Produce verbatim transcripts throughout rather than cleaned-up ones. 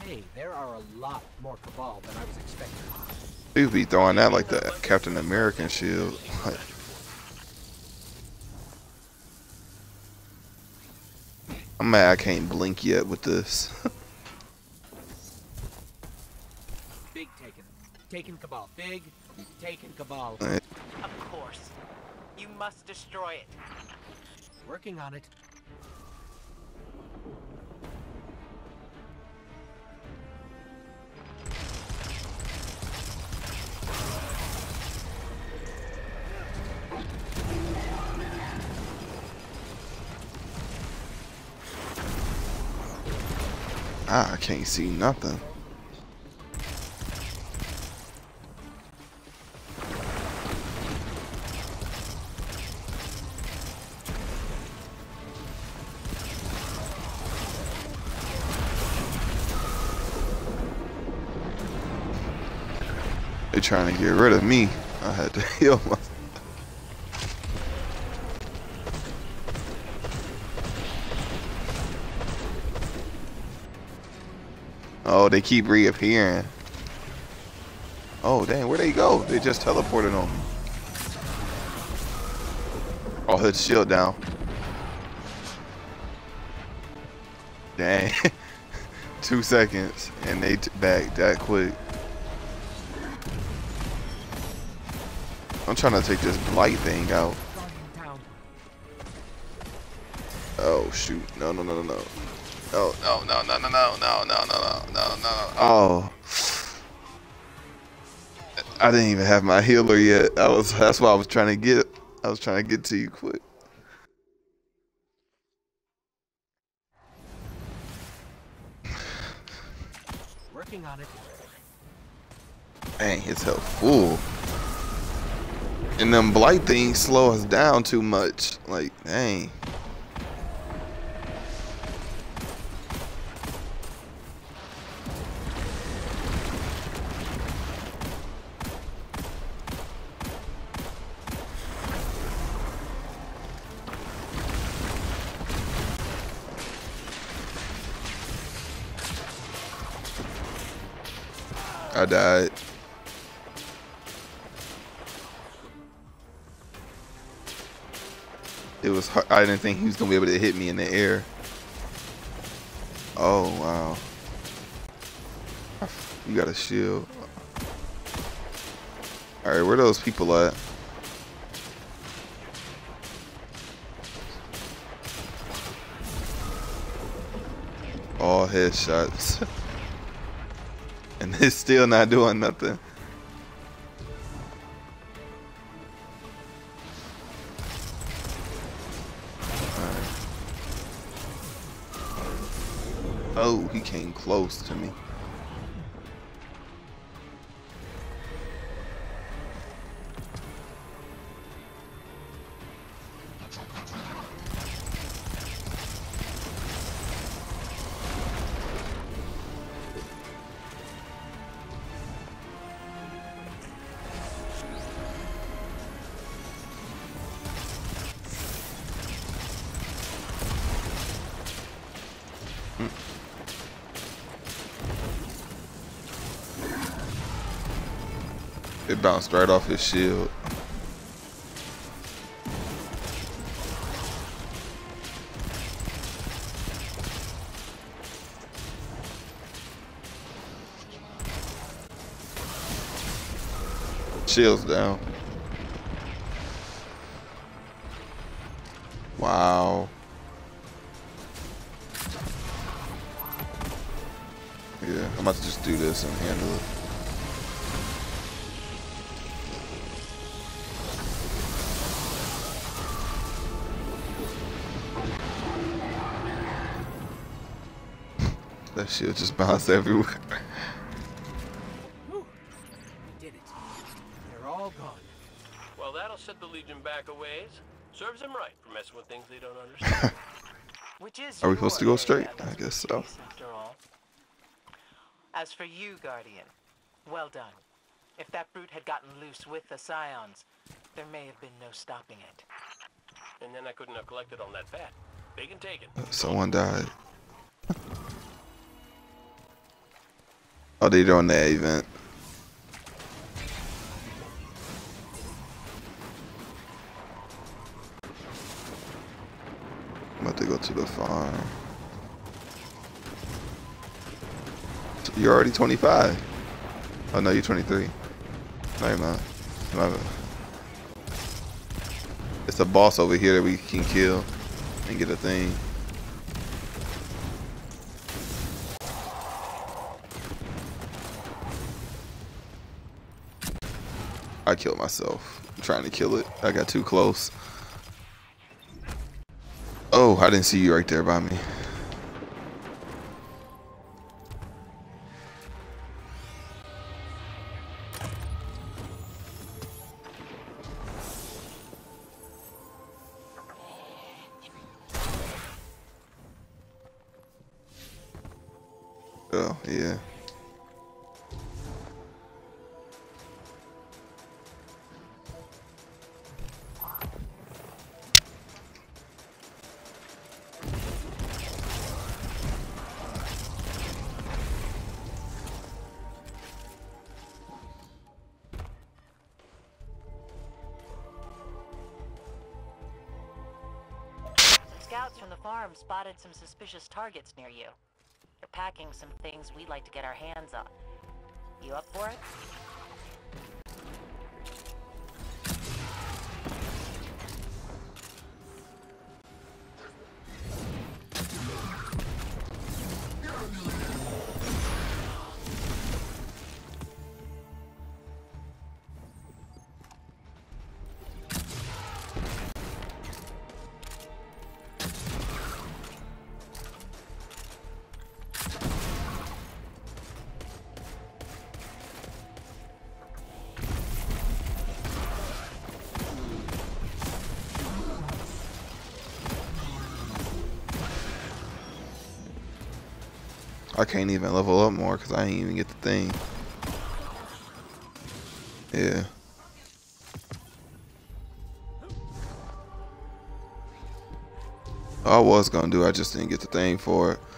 Hey, there are a lot more Cabal than I was expecting. People be throwing that like the Captain American shield. Like, I'm mad I can't blink yet with this. Big taken. Taken Cabal. Big taken Cabal. Of course. You must destroy it. Working on it. Ah, I can't see nothing. They trying to get rid of me. I had to heal myself. Oh, they keep reappearing. Oh, dang, where'd they go? They just teleported on me. Oh, his shield down. Dang. Two seconds, and they t back that quick. I'm trying to take this blight thing out. Oh, shoot. No, no, no, no, no. Oh, no, no, no, no, no, no, no, no, no, no, no. Oh. I didn't even have my healer yet. I was that's why I was trying to get I was trying to get to you quick. Working on it. Dang, his health full. And them blight things slow us down too much. Like, dang. I died. It was hard. I didn't think he was gonna be able to hit me in the air. Oh wow. You got a shield. Alright, where those people at? All headshots. And it's still not doing nothing. Right. Oh, he came close to me. It bounced right off his shield. Shield's down. Wow. Yeah, I'm about to just do this and handle it. That shit just bounced everywhere. Whew. We did it. They're all gone. Well, that'll set the Legion back a ways. Serves them right for messing with things they don't understand. Which is Are we supposed to go your straight? area I of guess so. expertise, after all. As for you, Guardian, well done. If that brute had gotten loose with the Scions, there may have been no stopping it. And then I couldn't have collected on that fat. Big and taken. Someone died. Oh, they're doing that event. I'm about to go to the farm. You're already twenty-five. Oh no, you're twenty-three. No, you're not. My bad. It's a boss over here that we can kill and get a thing. I killed myself. I'm trying to kill it. I got too close. Oh, I didn't see you right there by me. Oh, yeah. Scouts from the farm spotted some suspicious targets near you. They're packing some things we'd like to get our hands on. You up for it? I can't even level up more because I ain't even get the thing. Yeah. I was gonna do, I just didn't get the thing for it.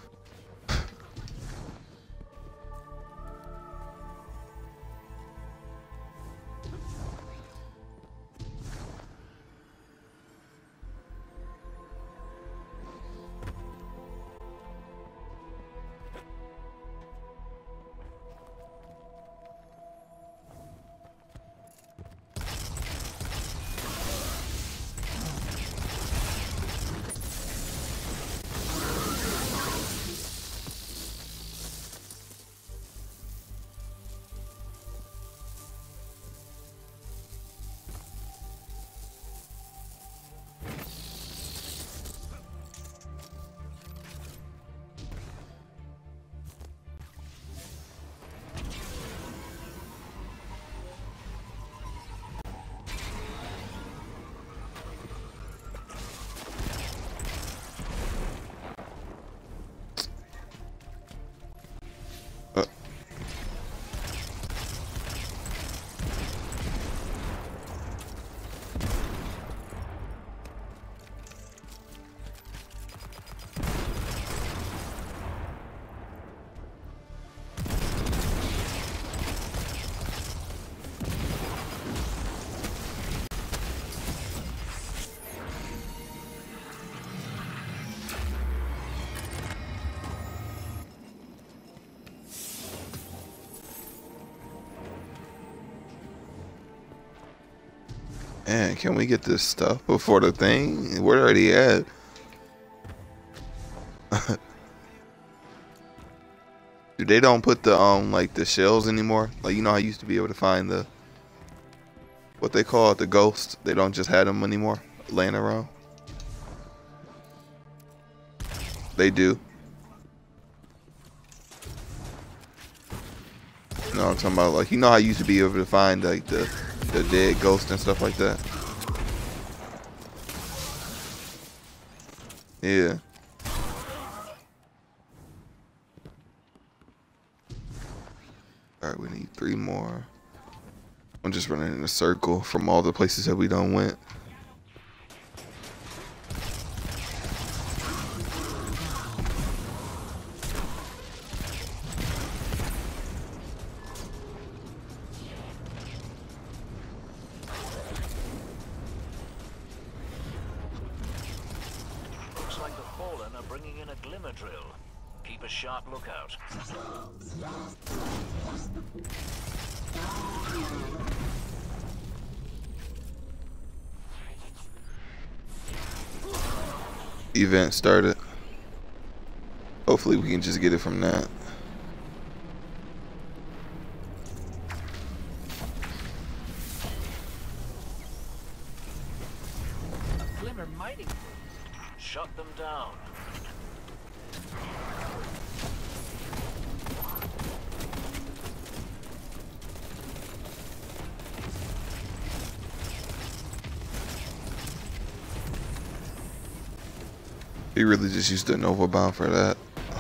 Man, can we get this stuff before the thing? Where are they at? Dude, they don't put the um like the shells anymore. Like, you know, I used to be able to find the what they call it, the ghosts. They don't just have them anymore laying around. They do. You know what I'm talking about? Like, you know how I used to be able to find like the the dead ghosts and stuff like that. Yeah. Alright, we need three more. I'm just running in a circle from all the places that we done went. are bringing in a glimmer drill. Keep a sharp lookout. Event started. Hopefully we can just get it from that. A glimmer mining. Shut them down. He really just used the Nova Bomb for that.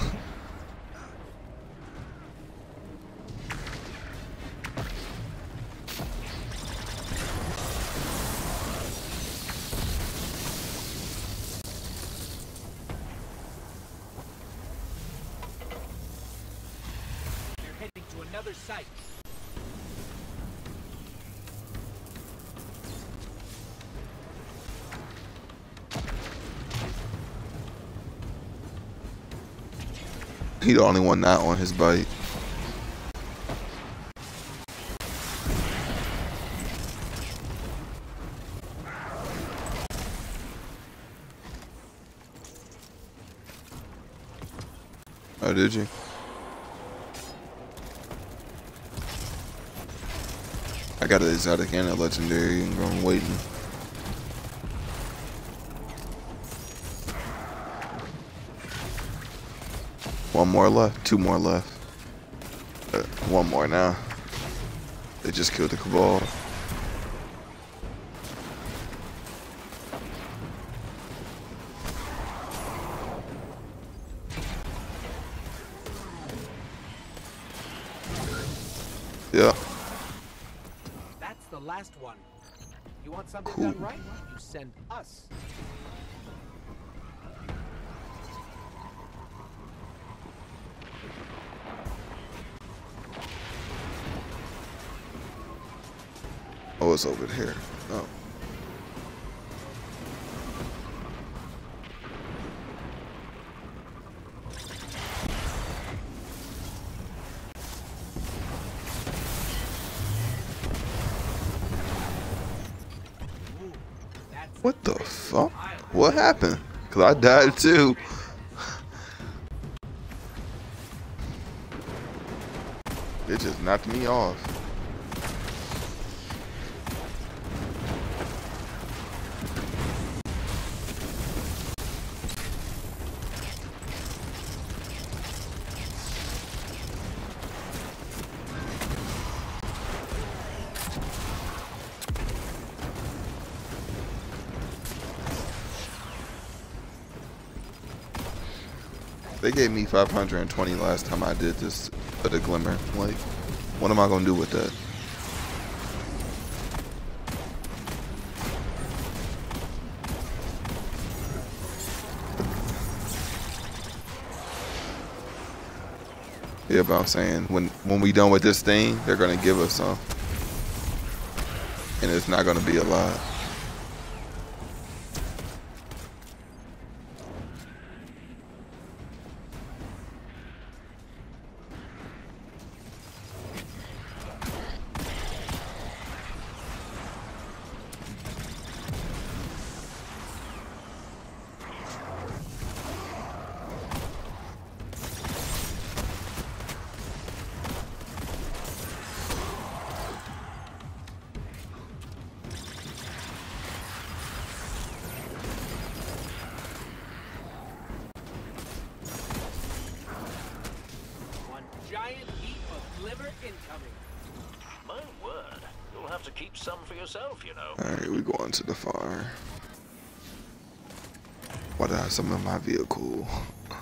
They're heading to another site. He the only one not on his bike. Oh, did you? I got an exotic and a legendary and I'm waiting. One more left. Two more left. Uh, one more now. They just killed the Cabal. Yeah. That's the last one. You want something Cool. done right? You send us. Oh, it's over here. Oh. What the fuck? What happened? Cause I died too. It just knocked me off. They gave me five hundred twenty last time I did this for the Glimmer. Like, what am I gonna do with that? Yeah, but I'm saying when when we done with this thing, they're gonna give us some, and it's not gonna be a lot. Giant heap of liver incoming. My word, you'll have to keep some for yourself, you know. Alright, we going to the farm. Why did I summon my vehicle?